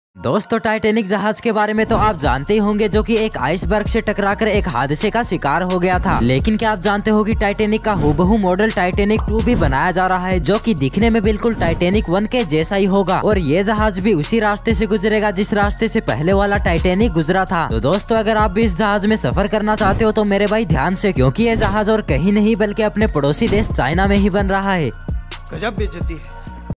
दोस्तों टाइटैनिक जहाज के बारे में तो आप जानते ही होंगे, जो कि एक आइसबर्ग से टकराकर एक हादसे का शिकार हो गया था। लेकिन क्या आप जानते हो कि टाइटैनिक का हूबहू मॉडल टाइटैनिक 2 भी बनाया जा रहा है, जो कि दिखने में बिल्कुल टाइटैनिक 1 के जैसा ही होगा। और ये जहाज भी उसी रास्ते से गुजरेगा जिस रास्ते से पहले वाला टाइटैनिक गुजरा था। तो दोस्तों अगर आप भी इस जहाज में सफर करना चाहते हो तो मेरे भाई ध्यान से, क्योंकि ये जहाज और कहीं नहीं बल्कि अपने पड़ोसी देश चाइना में ही बन रहा है। गजब बेइज्जती है।